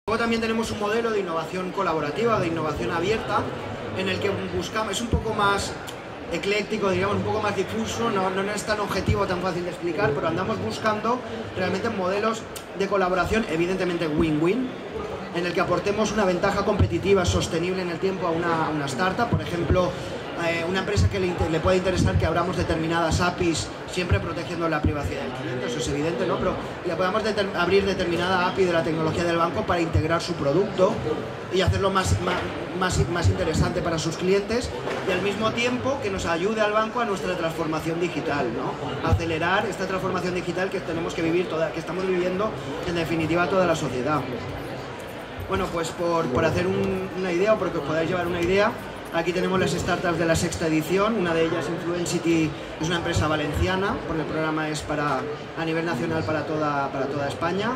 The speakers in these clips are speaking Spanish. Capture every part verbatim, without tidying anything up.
Luego también tenemos un modelo de innovación colaborativa, de innovación abierta, en el que buscamos, es un poco más ecléctico, digamos, un poco más difuso, no, no es tan objetivo, tan fácil de explicar, pero andamos buscando realmente modelos de colaboración, evidentemente win-win, en el que aportemos una ventaja competitiva sostenible en el tiempo a una, a una startup. Por ejemplo, eh, una empresa que le, le puede interesar que abramos determinadas A P Is, siempre protegiendo la privacidad del cliente, eso es evidente, ¿no? Pero le podamos deter abrir determinada A P I de la tecnología del banco para integrar su producto y hacerlo más, más, más, más interesante para sus clientes, y al mismo tiempo que nos ayude al banco a nuestra transformación digital, ¿no? Acelerar esta transformación digital que tenemos que vivir, toda, que estamos viviendo en definitiva toda la sociedad. Bueno, pues por, por hacer un, una idea, o porque os podáis llevar una idea, aquí tenemos las startups de la sexta edición. Una de ellas, Influencity, es una empresa valenciana, porque el programa es para, a nivel nacional para toda, para toda España.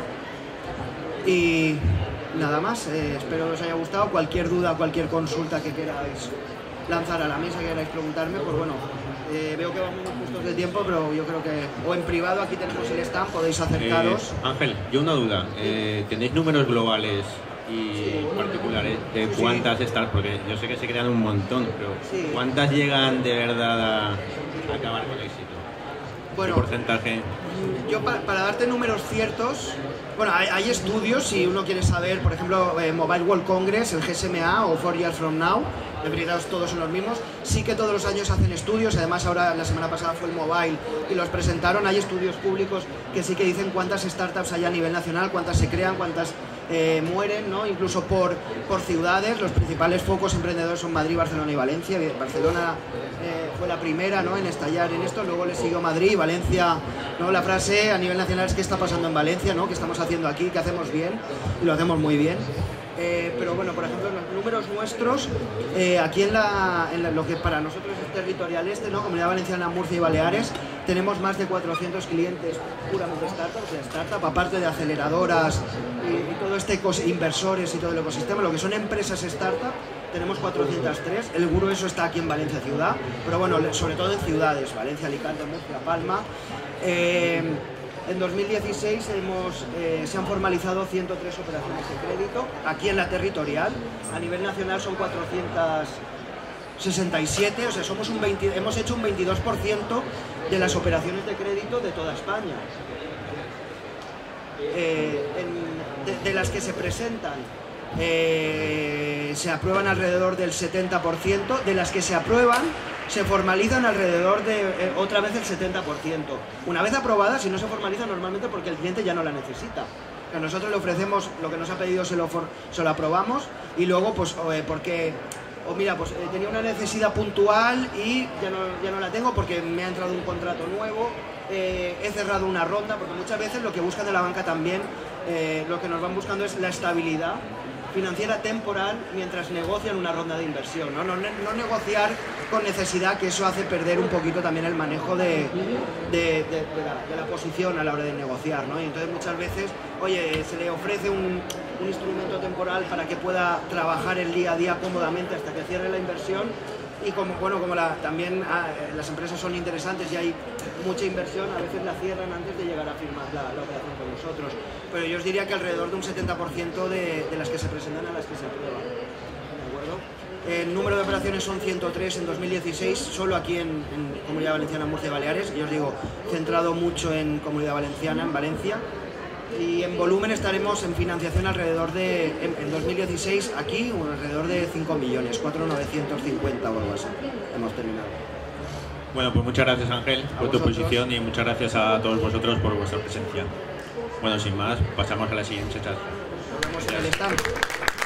Y nada más, eh, espero que os haya gustado. Cualquier duda, cualquier consulta que queráis lanzar a la mesa, que queráis preguntarme, pues bueno, eh, veo que vamos muy justos de tiempo, pero yo creo que, o en privado, aquí tenemos el stand, podéis acercaros. Eh, Ángel, yo una duda, eh, ¿tenéis números globales y sí, particulares de cuántas sí. Están? Porque yo sé que se crean un montón, pero sí. ¿Cuántas llegan de verdad a, a acabar con éxito? Bueno, ¿qué porcentaje? Yo para, para darte números ciertos, bueno, hay, hay estudios, si uno quiere saber, por ejemplo, eh, Mobile World Congress, el G S M A o Four Years From Now, en realidad todos son los mismos. Sí que todos los años hacen estudios, además ahora la semana pasada fue el Mobile y los presentaron. Hay estudios públicos que sí que dicen cuántas startups hay a nivel nacional, cuántas se crean, cuántas eh, mueren, ¿no? Incluso por, por ciudades. Los principales focos emprendedores son Madrid, Barcelona y Valencia. Barcelona eh, fue la primera, ¿no?, en estallar en esto, luego le siguió Madrid y Valencia, ¿no? La frase a nivel nacional es ¿qué está pasando en Valencia?, ¿no? ¿Qué estamos haciendo aquí? ¿Qué hacemos bien? Y lo hacemos muy bien. Eh, pero bueno, por ejemplo, en los números nuestros, eh, aquí en, la, en la, lo que para nosotros es territorial este, ¿no?, Comunidad Valenciana, Murcia y Baleares, tenemos más de cuatrocientos clientes puramente startups, de startup, aparte de aceleradoras y, y todo este inversores y todo el ecosistema. Lo que son empresas startup, tenemos cuatrocientos tres, el grueso está aquí en Valencia ciudad, pero bueno, sobre todo en ciudades, Valencia, Alicante, Murcia, Palma. Eh, En dos mil dieciséis hemos, eh, se han formalizado ciento tres operaciones de crédito, aquí en la territorial. A nivel nacional son cuatrocientos sesenta y siete, o sea, somos un veinte, hemos hecho un veintidós por ciento de las operaciones de crédito de toda España. Eh, en, de, de las que se presentan, eh, se aprueban alrededor del setenta por ciento, de las que se aprueban, se formalizan alrededor de eh, otra vez el setenta por ciento. Una vez aprobada, si no se formaliza, normalmente porque el cliente ya no la necesita. A nosotros le ofrecemos lo que nos ha pedido, se lo, for, se lo aprobamos, y luego, pues, eh, porque, o oh, mira, pues eh, tenía una necesidad puntual y ya no, ya no la tengo porque me ha entrado un contrato nuevo, eh, he cerrado una ronda, porque muchas veces lo que buscan de la banca también, eh, lo que nos van buscando es la estabilidad financiera temporal mientras negocian una ronda de inversión, ¿no? No, no negociar con necesidad, que eso hace perder un poquito también el manejo de, de, de, de, la, de la posición a la hora de negociar, ¿no? Y entonces muchas veces, oye, se le ofrece un, un instrumento temporal para que pueda trabajar el día a día cómodamente hasta que cierre la inversión. Y como, bueno, como la, también ah, las empresas son interesantes y hay mucha inversión, a veces la cierran antes de llegar a firmar la, la operación con nosotros. Pero yo os diría que alrededor de un setenta por ciento de, de las que se presentan a las que se aprueban. ¿De acuerdo? El número de operaciones son ciento tres en dos mil dieciséis, solo aquí en, en Comunidad Valenciana, Murcia y Baleares. Y os digo, centrado mucho en Comunidad Valenciana, en Valencia. Y en volumen estaremos en financiación alrededor de, en, en dos mil dieciséis, aquí, alrededor de cinco millones, cuatro mil novecientos cincuenta o algo así. Hemos terminado. Bueno, pues muchas gracias, Ángel, por tu exposición, y muchas gracias a todos vosotros por vuestra presencia. Bueno, sin más, pasamos a la siguiente charla. Nos vemos en el stand.